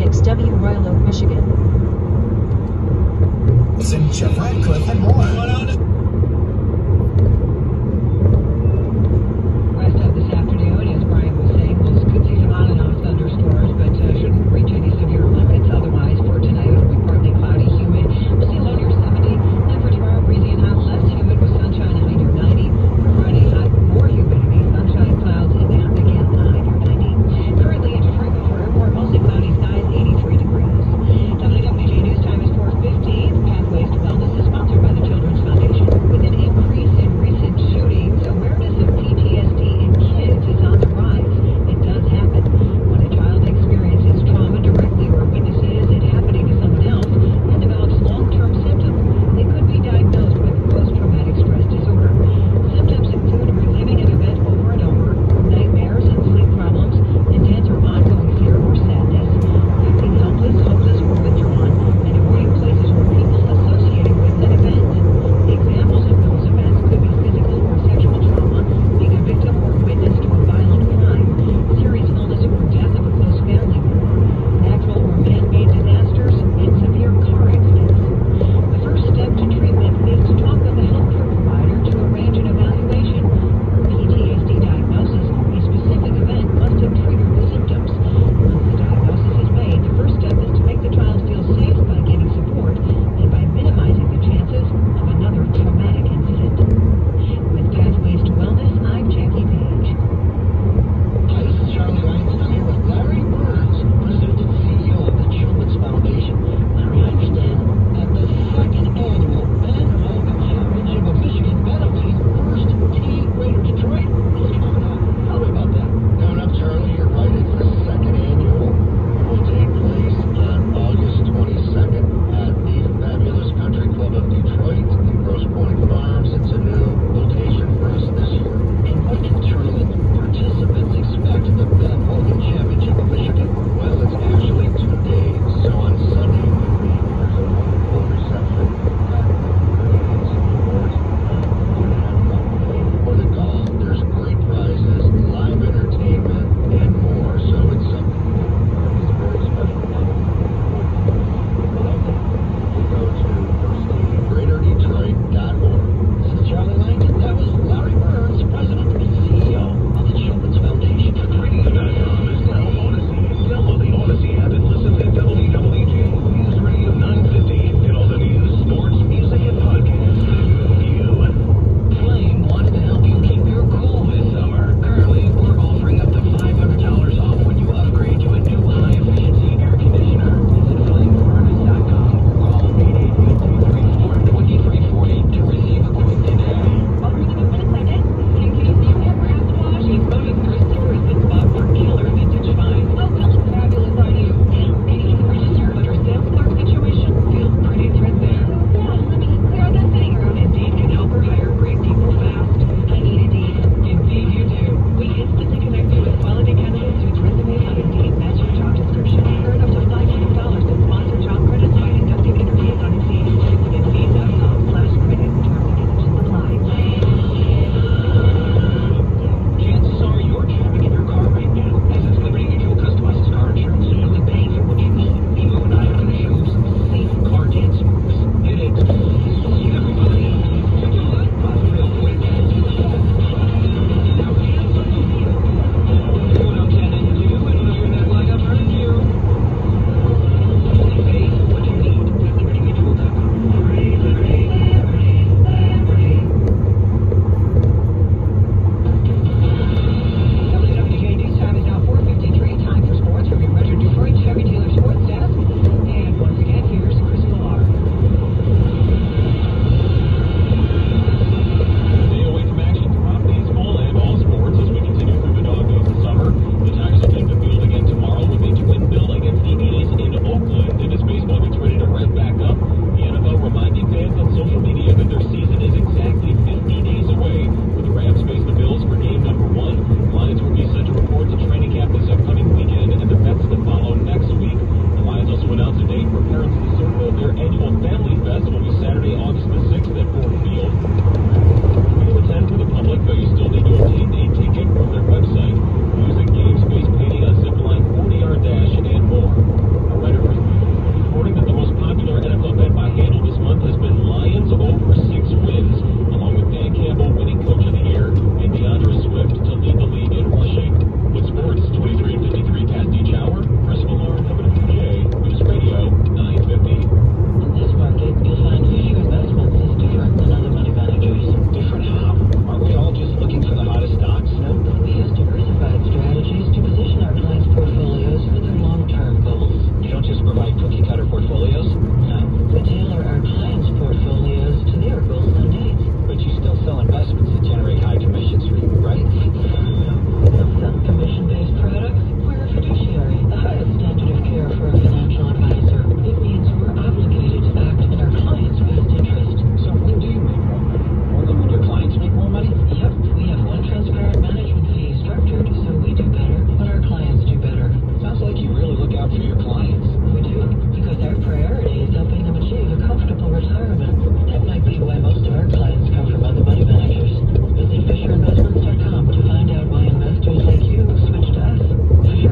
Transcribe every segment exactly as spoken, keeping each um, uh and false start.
six W, Royal Oak, Michigan. In Chevrolet, Cliff, and more. West of this afternoon, as Brian was saying, we'll could see some on and off thunderstorms, but uh, shouldn't reach any severe limits. Otherwise, for tonight, it'll be partly cloudy, humid. We'll see low near seventy. Then for tomorrow, breezy and hot, less humid with sunshine, high near ninety. For Friday, hot, more humidity, sunshine, clouds, and then again, high near ninety. Currently into Frankfurt Airport, mostly cloudy skies, eighty-three degrees. W W J News time is four fifteen. Pathways to Wellness is sponsored by the Children's Foundation. Within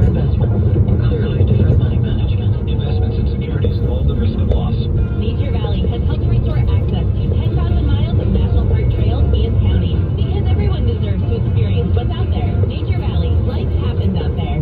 investment. Clearly, different money management. Investments in securities involve the risk of loss. Nature Valley has helped restore access to ten thousand miles of National Park trails and counties. Because everyone deserves to experience what's out there. Nature Valley, life happens out there.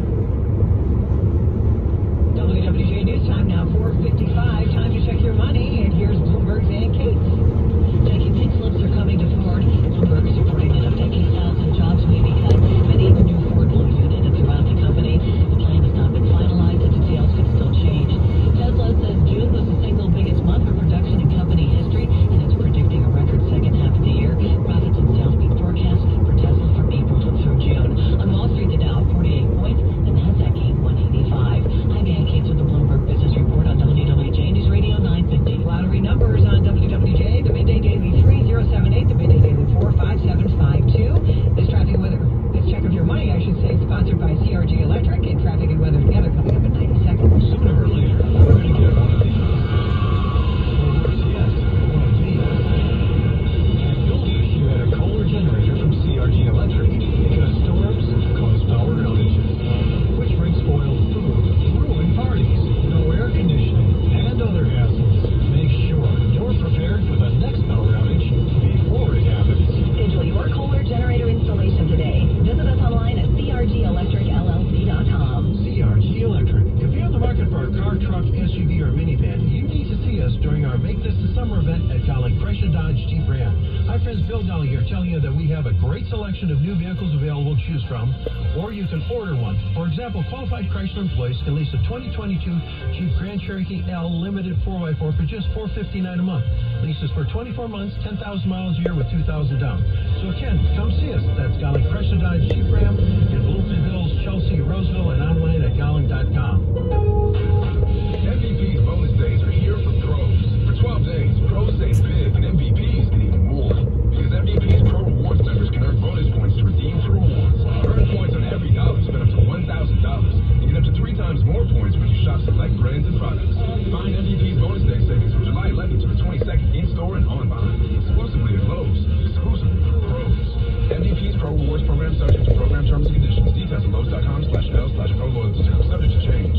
W W J News time now, four fifty-five. Time to check your money, and here's Bloomberg's Ann Cates. Taking pink slips are coming to Ford. Bloomberg is reporting that up to eight thousand jobs may be cut. Many of the new Ford Blue unit and throughout the company. The plan has not been finalized, and details could still change. Tesla says June was the single biggest month for production in company history, and it's predicting a record second half of the year. Profits and sales beat forecasts for Tesla from April through June. On Wall Street, the Dow forty-eight points, the Nasdaq gained one eighty-five. I'm Ann Cates with the Bloomberg Business Report on W W J News Radio nine fifty. Lottery numbers on W W J, the midday daily three zero seven eight, the midday daily four five seven five two. This traffic and weather, this check of your money, I should say, sponsored by C R G Electric, and traffic and weather together coming up in ninety seconds. Sooner or later, we're going to get one of these. Or worse yet, one of these. And you'll wish you had a Kohler generator from C R G Electric, because storms cause power outages, which bring spoiled food, ruin parties, no air conditioning, and other hassles. Make sure you're prepared for the next power outage before it happens. Schedule your Kohler generator installation today. Visit us online at c r g electric l l c dot com. C R G Electric. If you're in the market for a car, truck, S U V, or minivan, you need to see us during our Make This the Summer event at Golly Chrysler Dodge Jeep Ram. Hi friends, Bill Golly here, telling you that we have a great selection of new vehicles available to choose from, or you can order one. For example, qualified Chrysler employees can lease a twenty twenty-two Jeep Grand Cherokee L Limited four by four for just four hundred fifty-nine dollars a month. Leases for twenty-four months, ten thousand miles a year with two thousand dollars down. So again, come see us. That's Golly Chrysler Dodge Jeep Ram in Bloomfield Hills, Chelsea, Roseville, and online at golling dot com. M V P's bonus days are here for pros. For twelve days, pros save big, and M V Ps get even more. Because M V P's Pro Rewards members can earn bonus points to redeem for rewards. Earn points on every dollar spent up to one thousand dollars. And get up to three times more points when you shop select brands and products. Find M V P's bonus day savings from July eleventh to the twenty-second in-store and online. Exclusively at Lowe's. Exclusively for pros. M V P's Pro Rewards program subject to program terms and conditions. Details at Lowe's dot com slash L slash pro loyalty terms. Subject to change.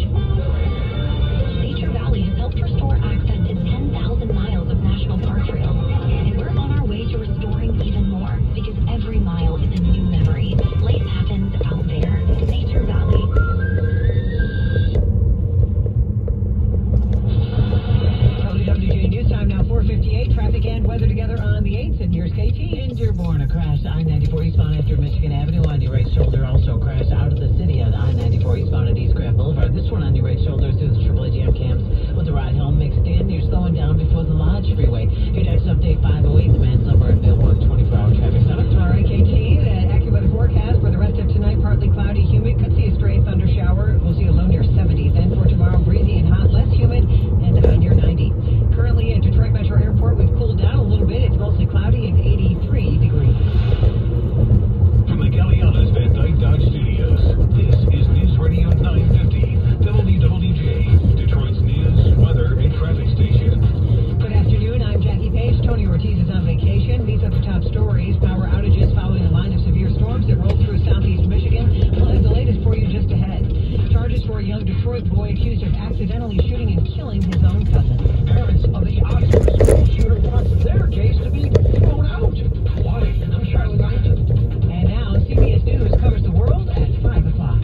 Nature Valley has helped restore access to ten thousand miles of National Park trails. And we're on our way to restoring even more, because every mile is a new memory. Life happens out there. Nature Valley. W W J News time now, four fifty-eight. Traffic and weather together on the eighth, and here's K T. In Dearborn, a crash I ninety-four eastbound after Michigan Avenue on your right shoulder. Also crashed out of the city on I ninety-four eastbound at East Grand Boulevard. This one on your right shoulder through the Triple A Jam camps with the ride home mixed in. You're slowing down before the Lodge Freeway. Your next update, five oh eight, the man somewhere at Billboard, twenty-four hour traffic center. Tomorrow, K T, the AccuWeather forecast for the rest of tonight, partly cloudy, humid. Could see a stray thunder shower. We'll see a low near seventy. Then for tomorrow, breezy and hot, less humid, and a high near ninety. Currently at Detroit Metro Airport, we've cooled down a little bit. It's mostly cloudy and eighty-three degrees. From the Galliana's Van Dyke Dodge Studios, this is News Radio nine fifty, W W J, Detroit's news, weather, and traffic station. Good afternoon, I'm Jackie Page. Tony Ortiz is on vacation. These are the top stories. Power outages following a line of severe storms that rolled through southeast Michigan. We'll have the latest for you just ahead. Charges for a young Detroit boy accused of accidentally shooting and killing his own cousin. Parents of the Oxford school shooter wants their case to be thrown out. Why? I'm Charlie Knight. And now, C B S News covers the world at five o'clock.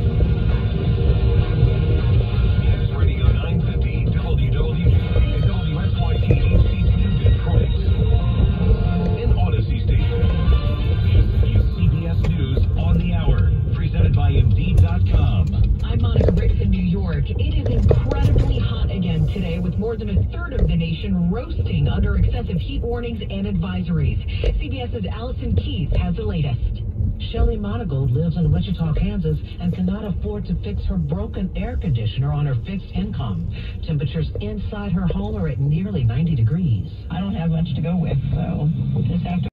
News Radio nine fifty, W W J, and W S Y T C two Detroit. An Odyssey station. This is C B S News on the hour, presented by Indeed dot com. I'm Monica Ricks in New York. It is incredibly hot again today, with more than a third of the nation roasting under excessive heat warnings and advisories. CBS's Allison Keith has the latest. Shelley Monagold lives in Wichita, Kansas, and cannot afford to fix her broken air conditioner on her fixed income. Temperatures inside her home are at nearly ninety degrees. I don't have much to go with, so we'll just have to